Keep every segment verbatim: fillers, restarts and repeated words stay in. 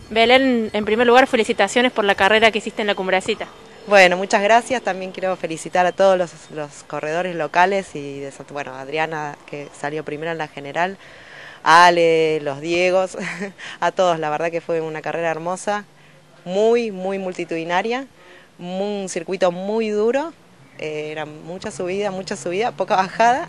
Belén, en primer lugar, felicitaciones por la carrera que hiciste en la Cumbrecita. Bueno, muchas gracias. También quiero felicitar a todos los, los corredores locales y de Sant- bueno, a Adriana que salió primero en la general, a Ale, los Diegos, a todos. La verdad que fue una carrera hermosa, muy, muy multitudinaria, un circuito muy duro, eh, era mucha subida, mucha subida, poca bajada.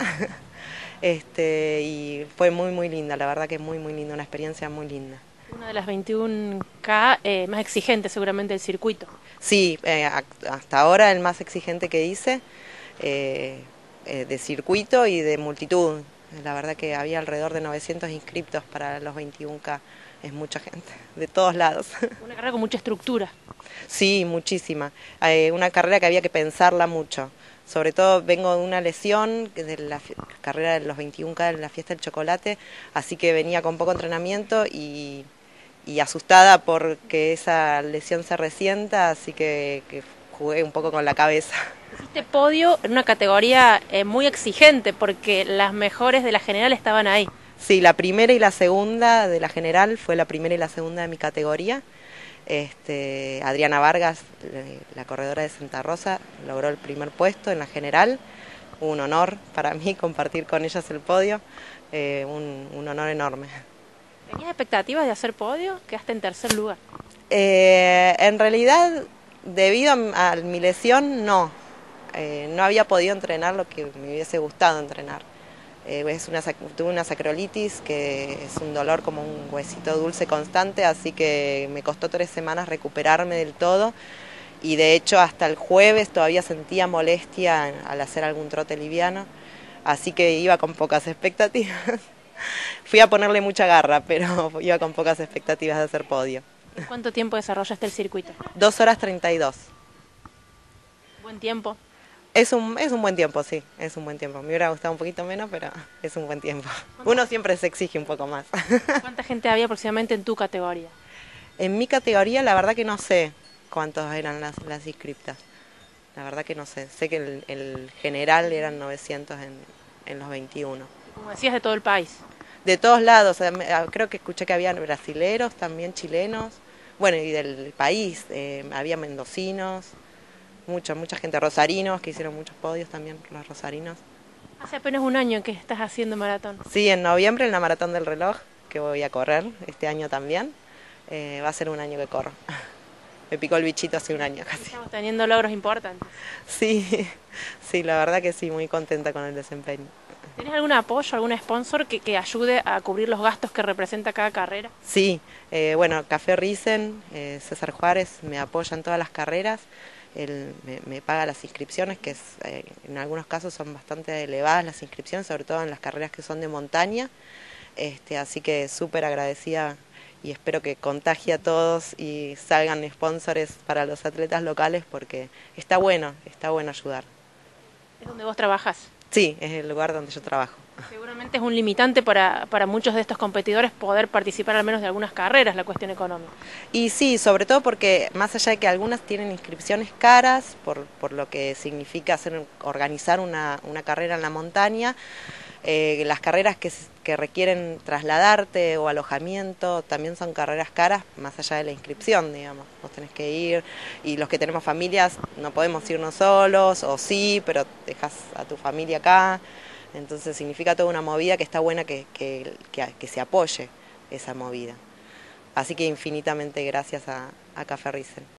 Este, y fue muy, muy linda, la verdad que muy, muy linda, una experiencia muy linda. Una de las veintiún K eh, más exigentes seguramente del circuito. Sí, eh, hasta ahora el más exigente que hice, eh, eh, de circuito y de multitud. La verdad que había alrededor de novecientos inscriptos para los veintiún K. Es mucha gente, de todos lados. Una carrera con mucha estructura. Sí, muchísima. Eh, una carrera que había que pensarla mucho. Sobre todo vengo de una lesión de la carrera de los veintiún K de la fiesta del chocolate, así que venía con poco entrenamiento y, y asustada porque esa lesión se resienta, así que, que jugué un poco con la cabeza. Hiciste podio en una categoría eh, muy exigente porque las mejores de la general estaban ahí. Sí, la primera y la segunda de la general fue la primera y la segunda de mi categoría. Este, Adriana Vargas, la corredora de Santa Rosa, logró el primer puesto en la general. Un honor para mí compartir con ellas el podio, eh, un, un honor enorme. ¿Tenías expectativas de hacer podio? Quedaste en tercer lugar. Eh, en realidad, debido a, a mi lesión, no. Eh, no había podido entrenar lo que me hubiese gustado entrenar. Eh, es una, tuve una sacrolitis, que es un dolor como un huesito dulce constante, así que me costó tres semanas recuperarme del todo. Y de hecho hasta el jueves todavía sentía molestia al hacer algún trote liviano, así que iba con pocas expectativas. Fui a ponerle mucha garra, pero iba con pocas expectativas de hacer podio. ¿En cuánto tiempo desarrollaste el circuito? Dos horas treinta y dos. Buen tiempo. Es un, es un buen tiempo, sí, es un buen tiempo. Me hubiera gustado un poquito menos, pero es un buen tiempo. Uno siempre se exige un poco más. ¿Cuánta gente había aproximadamente en tu categoría? En mi categoría la verdad que no sé cuántos eran las, las inscriptas. La verdad que no sé. Sé que el, el general eran novecientos en, en los veintiuno. Como decías, de todo el país. De todos lados, creo que escuché que había brasileros, también chilenos, bueno, y del país, eh, había mendocinos, mucha, mucha gente, rosarinos, que hicieron muchos podios también, los rosarinos. Hace apenas un año que estás haciendo maratón. Sí, en noviembre en la Maratón del Reloj, que voy a correr este año también, eh, va a ser un año que corro. Me picó el bichito hace un año casi. Estamos teniendo logros importantes. Sí, sí, la verdad que sí, muy contenta con el desempeño. ¿Tenés algún apoyo, algún sponsor que, que ayude a cubrir los gastos que representa cada carrera? Sí, eh, bueno, Café Risen, eh, César Juárez me apoya en todas las carreras, él me, me paga las inscripciones, que es, eh, en algunos casos son bastante elevadas las inscripciones, sobre todo en las carreras que son de montaña, este, así que súper agradecida y espero que contagie a todos y salgan sponsors para los atletas locales porque está bueno, está bueno ayudar. ¿Es donde vos trabajás? Sí, es el lugar donde yo trabajo. Seguramente es un limitante para, para muchos de estos competidores poder participar al menos de algunas carreras, la cuestión económica. Y sí, sobre todo porque más allá de que algunas tienen inscripciones caras, por, por lo que significa hacer, organizar una, una carrera en la montaña, eh, las carreras que, que requieren trasladarte o alojamiento también son carreras caras, más allá de la inscripción, digamos. Vos tenés que ir, y los que tenemos familias no podemos irnos solos, o sí, pero dejas a tu familia acá. Entonces significa toda una movida que está buena que, que, que, que se apoye esa movida. Así que infinitamente gracias a, a Café Risen.